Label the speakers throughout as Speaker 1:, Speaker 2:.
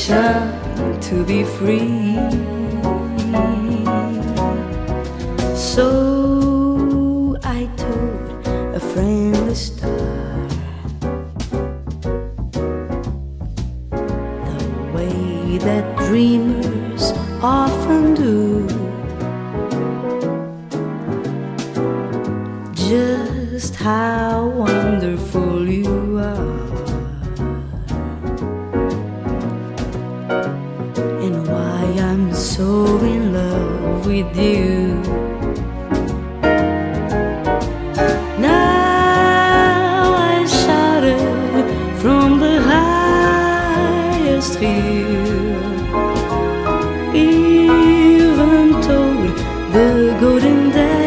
Speaker 1: permission to be free. So I told a friendly star the way that dreamers often do, just how wonderful you are, and why I'm so in love with you. Now I shouted from the highest hill, even told the golden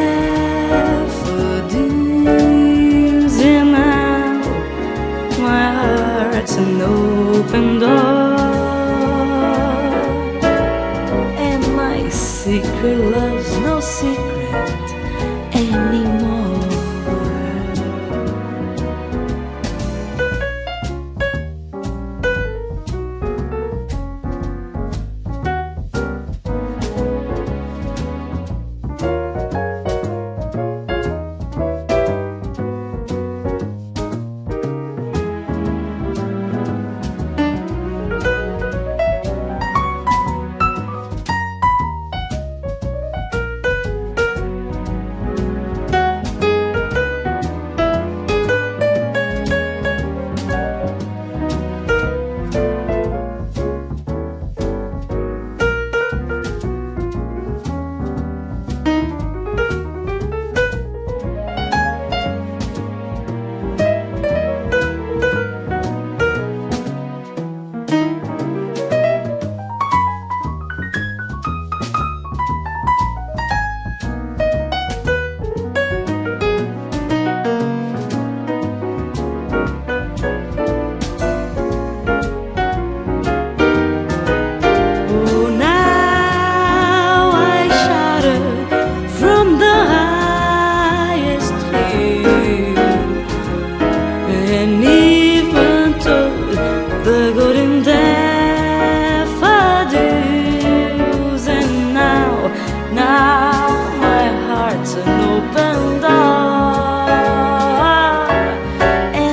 Speaker 1: daffodils, and now my heart's an open door, and my secret love's no secret anymore.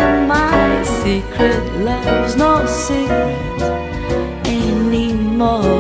Speaker 1: Love's no secret anymore.